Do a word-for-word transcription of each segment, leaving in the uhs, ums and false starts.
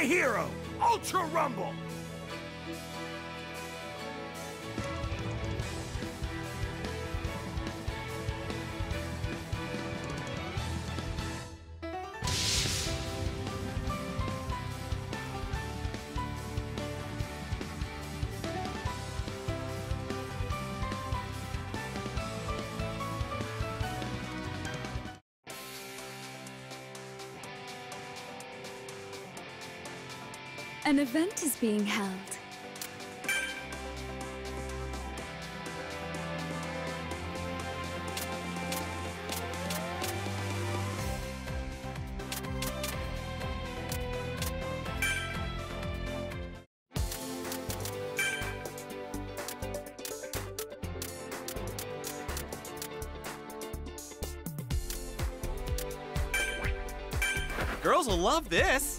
my hero, Ultra Rumble! An event is being held. Girls will love this!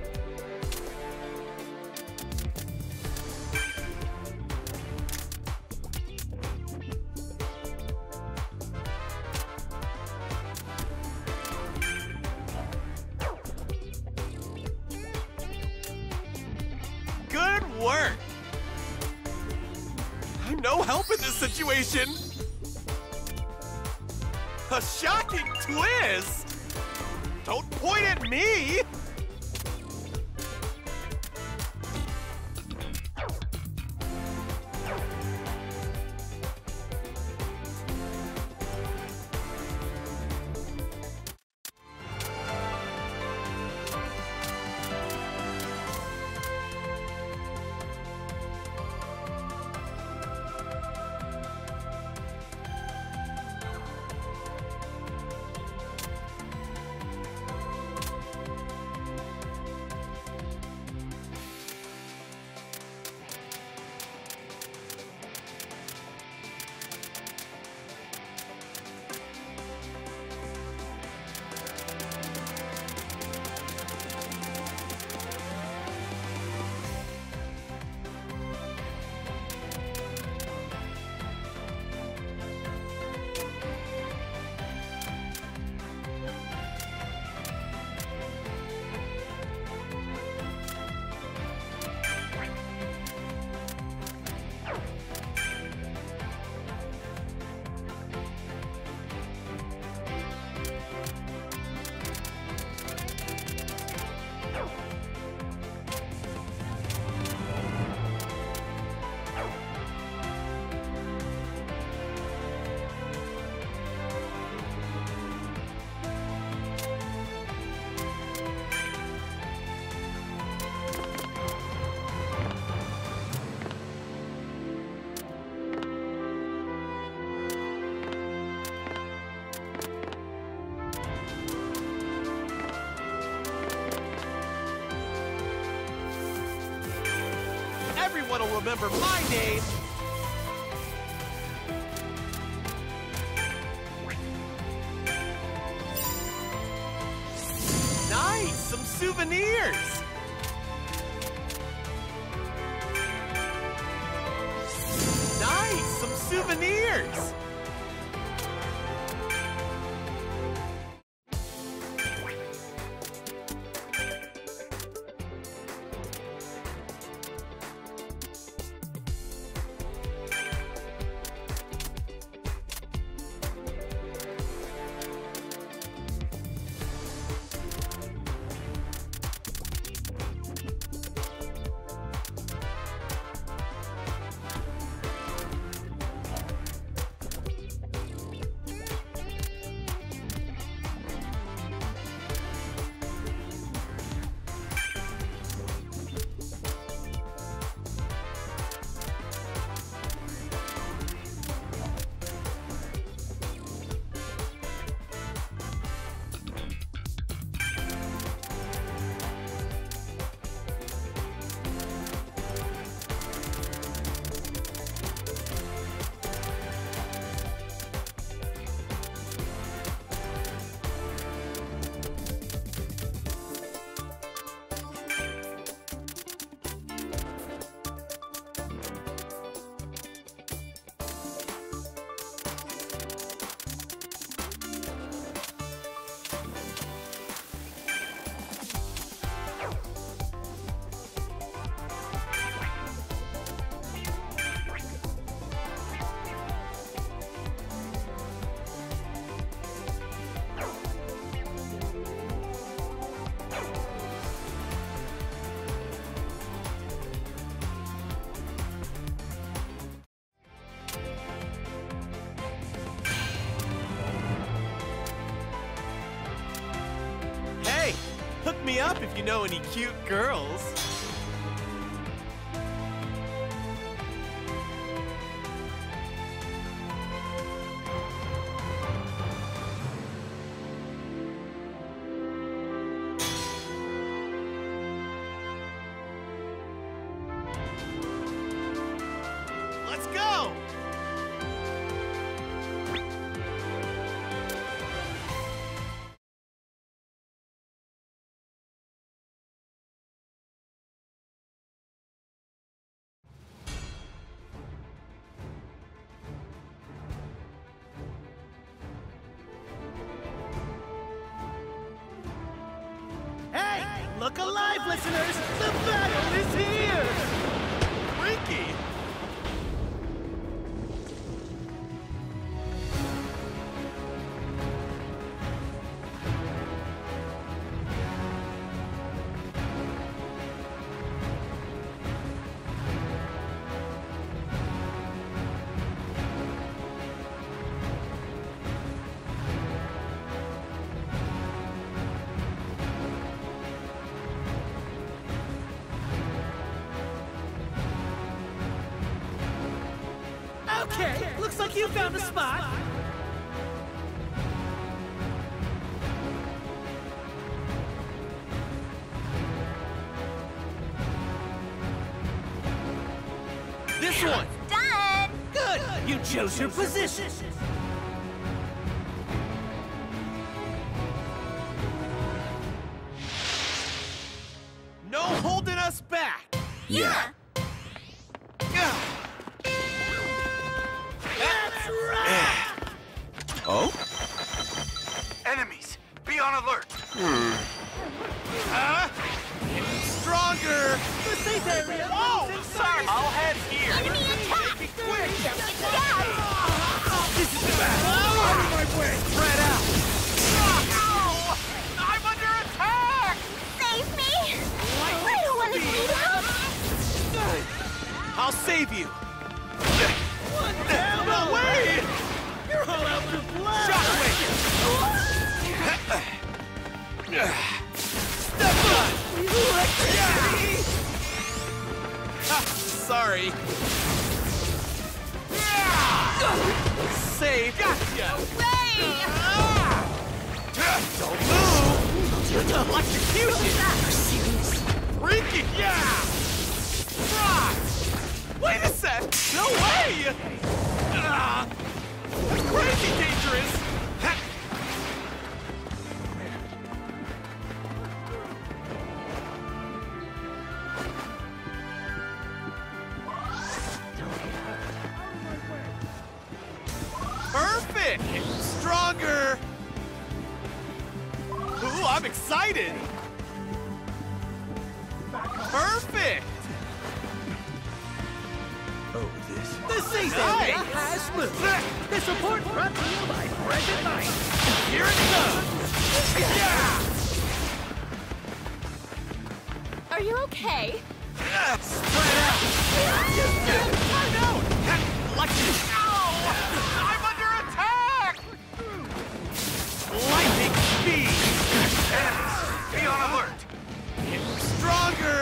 Good work! I'm no help in this situation! A shocking twist! Don't point at me! Everyone will remember my name! Nice! Some souvenirs! Nice! Some souvenirs! me up if you know any cute girls. Let's go! Hey, look alive, listeners! The battle is here! Freaky! Okay, looks like you found a spot. This one! Done! Good! You chose your position. No holding us back! Yeah! That's right! Oh? Enemies, be on alert. Huh? Stronger! The safe area! Oh, sorry! I'll head here! Enemy attack! Make it quick! It's down! This is bad! Out of my way! Spread out! Ow! I'm under attack! Save me! I don't want to bleed out! I'll save you! What the hell? No way! You're all out of blood! Shockwave! Step on! Ah, sorry. Save! Gotcha! Ray! Ah! Don't move! Electrocution! Freaky! Yeah! Rock! Wait a sec! No way! Ah! That's crazy dangerous! Ha! Perfect! Stronger! Ooh, I'm excited! Perfect! The safe area has moved. This report brought to you by Present Night. Here it comes! Yeah! Are you okay? Ah, spread out! Find out! Lucky! Ow! I'm under attack! Lightning speed! Enemies, be on alert. Stronger!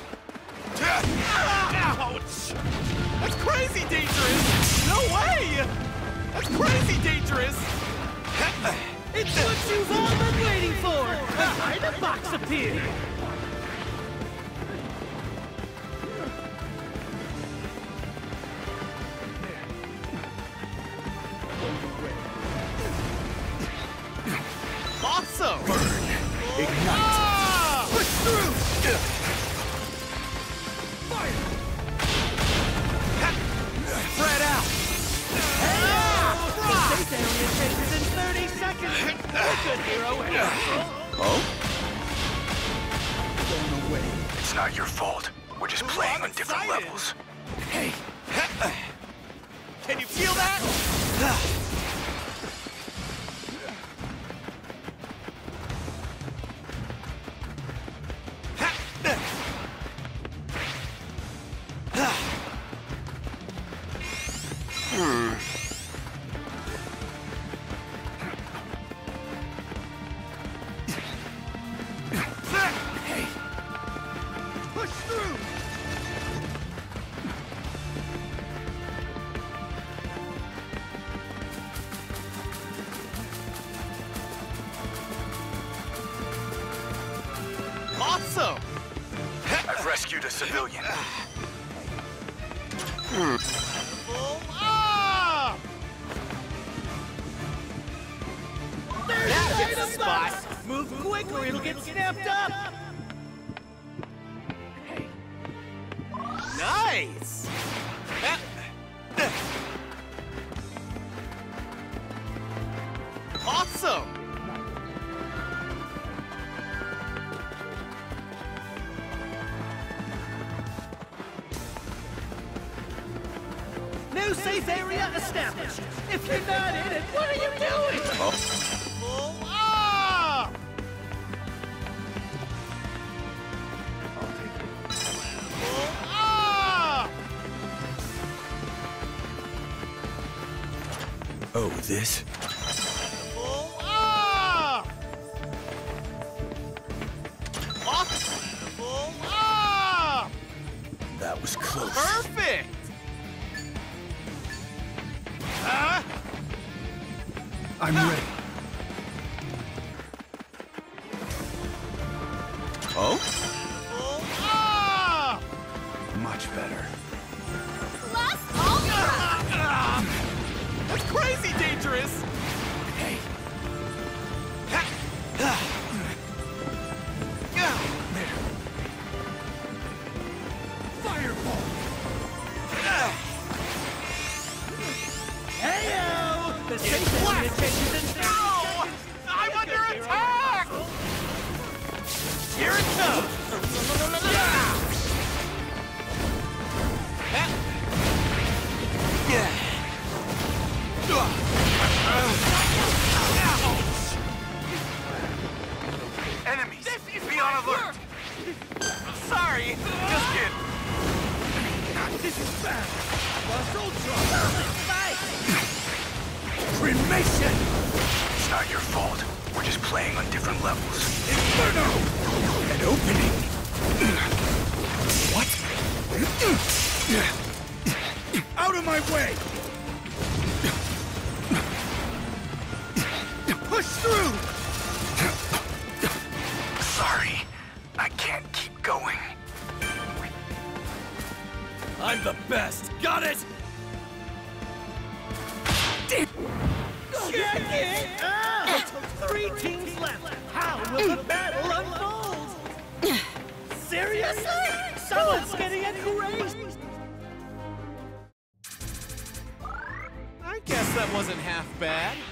Ouch! That's crazy dangerous! No way! That's crazy dangerous! It's what you've all been waiting for! The item box appeared! Awesome! Burn! Ignite! Ah! Push through! Fire! Spread out! The safe area changes in thirty seconds! You're good, hero! Oh? It's not your fault. We're just playing I'm on different excited. levels. Hey! Can you feel that? shoot a civilian. Full up! That hits the spot. Move quick or it'll get snapped up! Nice! Awesome! New safe area established! If you're not in it, what are you doing? Full up! Full up! Oh, this? Full up! Awesome! Full up! That was close. Perfect! Huh? I'm ready. Oh? Full up! Much better. Plus ultra! That's crazy dangerous! Hey. Fireball! Heyo! The safe area changes in No! I'm under attack! Here it comes! Enemies! Be on alert! Sorry, just kidding. This is bad! Plus ultra! Fight! Cremation! It's not your fault. We're just playing on different levels. Inferno! An opening! What? Out of my way! Push through! Sorry, I can't keep going. I'm the best! Got it! Check it out! Three teams left! How will the battle unfold? Seriously? Someone's getting crazy! I guess that wasn't half bad.